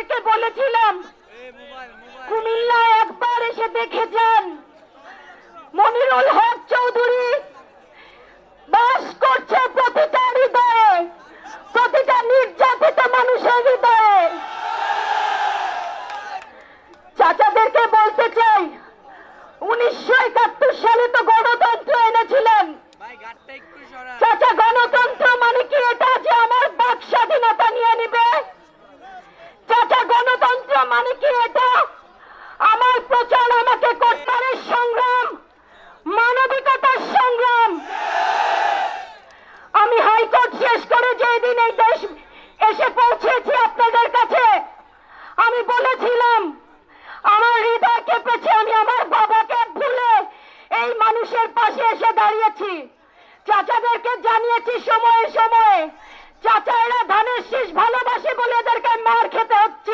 চাচাদেরকে বলেছিলাম কুমিল্লা একবার এসে দেখে যান, মনিরুল হক চৌধুরী বাস করছে প্রতিটা হৃদয়ে, প্রতিটা নির্যাতিত মানুষের হৃদয়ে। চাচাদেরকে বলতে চাই, 1971 সালে তো গণতন্ত্র এনেছিলেন। চাচা, গণতন্ত্র মানে কি এটা যে আমার বাক স্বাধীনতা নিয়ে নিবে? চাচা, গণতন্ত্র মানে কি এটা আমার প্রচার আমাকে কর্তারের সংগ্রাম, মানবিকতার সংগ্রাম? আমি হাইকোর্ট শেষ করে যেদিন এই দেশ এসে পৌঁছেছি আপনাদের কাছে, আমি বলেছিলাম আমার হৃদয় কেঁপেছে, আমি আমার বাবাকে ভুলে এই মানুষের পাশে এসে দাঁড়িয়েছি। চাচাদেরকে জানিয়েছি সময়ে সময়ে, চাচা এরা ধানের শীষ ভালোবাসে বলে এদেরকে মার খেতে হচ্ছে।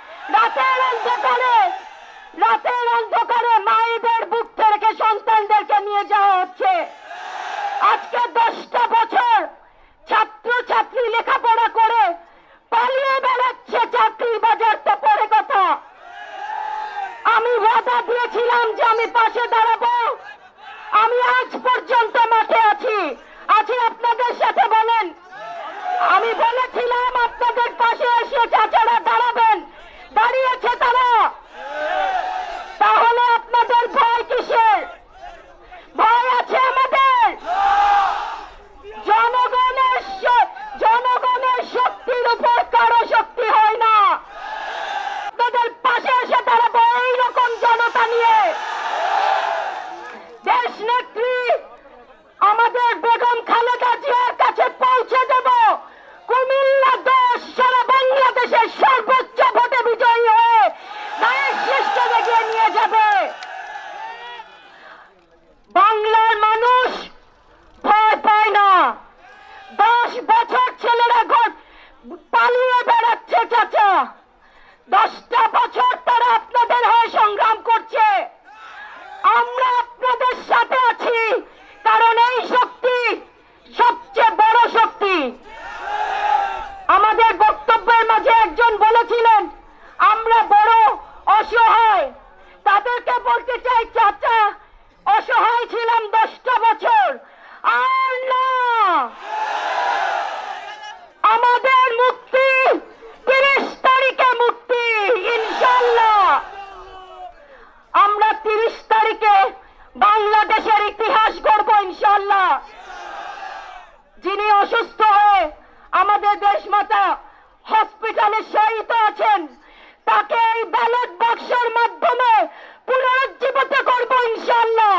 রাতের অন্ধকারে মায়েদের বুক থেকে সন্তানদেরকে নিয়ে যাওয়া হচ্ছে। আজকে 10টা বছর ছাত্র ছাত্রী লেখাপড়া করে পালিয়ে বেড়াচ্ছে, চাকরি বাজার তো পরে কথা। আমি ওয়াদা দিয়েছিলাম যে আমি পাশে দাঁড়াবো, আমি আজ পর্যন্ত মাঠে আছি আপনাদের সাথে। বলেন, আমি বলেছিলাম আপনাদের পাশে এসে চাচারা দাঁড়াবেন, দাঁড়িয়েছে তারা। তাহলে আপনাদের ভয় কিসের? ভয় আছে আমাদের। জনগণের শক্তির উপর কারো শক্তি হয় না। আপনাদের পাশে এসে দাঁড়াবো এইরকম জনতা নিয়ে। দেশ নেত্রী আমাদের বেগম খালেদা জিয়ার কাছে পৌঁছে দেব। কুমিল্লা 10 সারা বাংলাদেশের সর্বোচ্চ ভোটে বিজয়ী হয়ে ধানের শীষকে এগিয়ে নিয়ে যাবে। বাংলার মানুষ ভয় পায় না। 10 বছর ছেলেরা ঘর পালিয়ে বেড়াচ্ছে চাচা। 10টা বছর তারা আপনাদের হয়ে সংগ্রাম করছে। আমরা আপনাদের সাথে আছি, কারণ এই শক্তি সবচেয়ে বড় শক্তি। আমাদের বক্তব্যের মাঝে একজন বলেছিলেন আমরা বড় অসহায়। তাদেরকে বলতে চাই, চাচা অসহায় ছিলাম 10টা বছর, আর না। আমাদের মুক্তি 30 তারিখে মুক্তি ইনশাআল্লাহ। আমরা 30 তারিখে বাংলাদেশের ইতিহাস গড়ব ইনশাআল্লাহ। যিনি অসুস্থ হয়ে আমাদের দেশমাতা হসপিটালে শায়িত আছেন, তাকে এই ব্যালট বাক্সের মাধ্যমে পুনরুজ্জীবিত করব ইনশাআল্লাহ।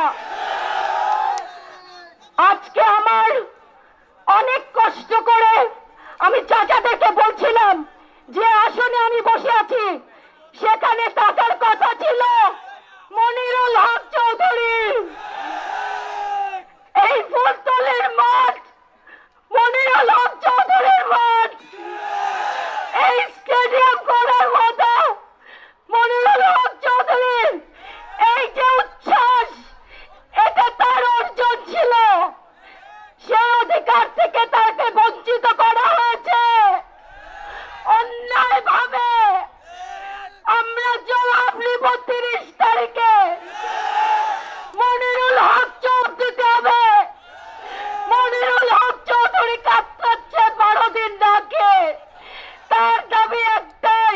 আজকে আমার অনেক কষ্ট করে আমি চাচাদেরকে বলছিলাম যে আসনে আমি বসে আছি, সেখানে থাকার কথা ছিল মনিরুল হক চৌধুরী। এই ফুলতলের মাঠ মনিরুল হক চৌধুরীর মাঠ। এই স্টেডিয়াম করার মতো মনিরুল হক চৌধুরীর এই যে উচ্ছ্বাস, এটা তার অর্জন ছিল। সেই অধিকার থেকে তাকে বঞ্চিত করা হয়েছে অন্যায় ভাবে। আমরা জবাব নিব 30 তারিখে। মনিরুল হক চৌধুরীতে হবে। মনিরুল হক চৌধুরী কাঁদছে 12 দিন ডাকে। তার দাবি একটাই,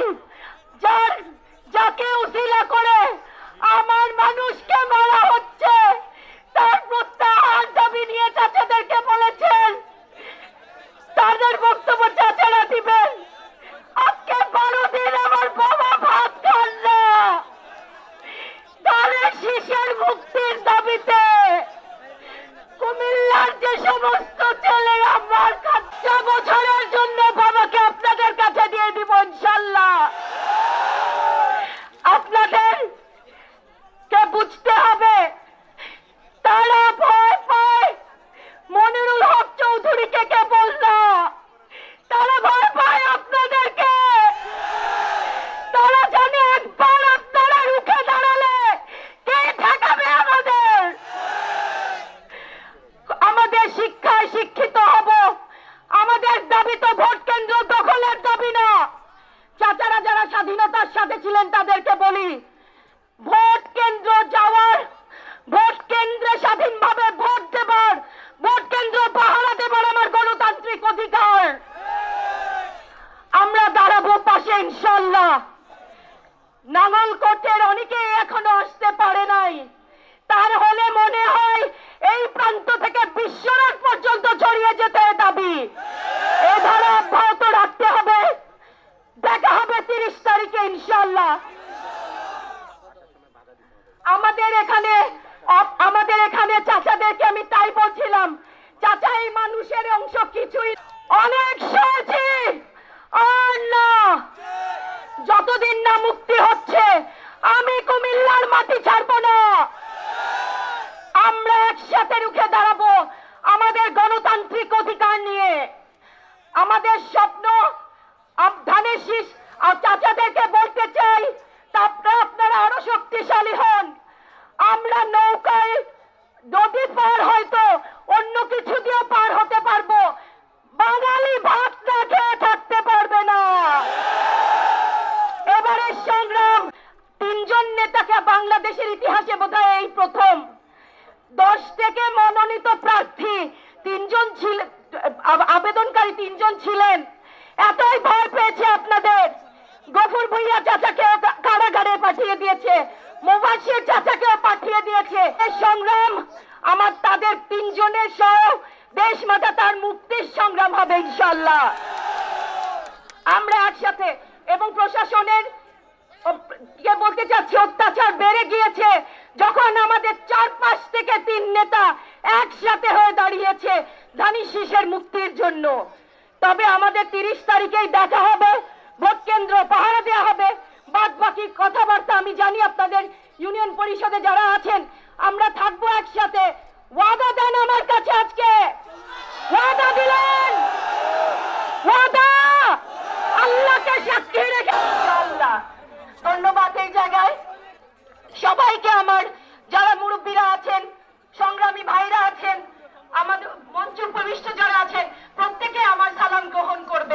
যাকে উসিলা করে আমার মানুষকে মারা হচ্ছে, তার প্রত্যাহার দাবি নিয়ে চাচাদেরকে বলেছেন ইনশাআল্লাহ। নাঙ্গলকোটের অনেকে এখনো আসতে পারে নাই, তার হলে মনে হয় এই প্রান্ত থেকে বিশ্বনাথ পর্যন্ত ছড়িয়ে যেতে দাবি। এ ধারা অব্যাহত রাখতে হবে। দেখা হবে 30 তারিখে ইনশাআল্লাহ। আমাদের এখানে চাচাদেরকে আমি তাই বলছিলাম, চাচা এই মানুষের অংশ কিছুই অনেক সহজে আর না, যতদিন না মুক্তি হচ্ছে আমি কুমিল্লার মাটি ছাড়বো না। আমরা একসাথে রুখে দাঁড়াবো আমাদের গণতান্ত্রিক অধিকার নিয়ে। আমাদের স্বপ্ন ধানের শীষ। আর চাচাদেরকে বলতে চাই, আপনারা আরো শক্তিশালী হন। আমরা নৌকায় নদী পার হয়তো অন্য কিছু দিয়ে পার হতে পারবো, বাঙালি ভাত না খেয়ে থাকতে পারবে না। এবারে সংগ্রাম 3 জন নেতাকে বাংলাদেশের ইতিহাসে বোধহয় এই প্রথম। 10 থেকে মনোনীত প্রার্থী 3 জন ছিলেন, আবেদনকারী 3 জন ছিলেন। এতই ভয় পেয়েছে আপনাদের, গফুর ভুইয়া চাচাকে কারাগারে পাঠিয়ে দিয়েছে, মুবাশির চাচাকেও পাঠিয়ে দিয়েছে। এই সংগ্রাম তাদের 3 জনের সহ দেশ মাতা তার মুক্তির সংগ্রাম হবে ইনশাআল্লাহ। আমরা একসাথে, এবং প্রশাসনের কে বলতে চাচ্ছি, অত্যাচার বেড়ে গিয়েছে যখন আমাদের 4-5 থেকে 3 নেতা একসাথে হয়ে দাঁড়িয়েছে ধানের শীষের মুক্তির জন্য। তবে আমাদের 30 তারিখেই দেখা হবে, ভোট কেন্দ্র পাহারা দেওয়া হবে। বাদ বাকি কথাবার্তা আমি জানি আপনাদের ইউনিয়ন পরিষদে যারা আছেন, আমরা থাকবো একসাথে। ওয়াদা দেন আমার কাছে, আজকে ওয়াদা দিলেন, ওয়াদা আল্লাহকে সাক্ষী রেখে ইনশাআল্লাহ। ধন্যবাদ এই জায়গায় সবাইকে, আমার যারা মুরব্বীরা আছেন, সংগ্রামী ভাইরা আছেন, আমাদের মঞ্চ উপবিষ্ট যারা আছেন, প্রত্যেকে আমার সালাম গ্রহণ করবে।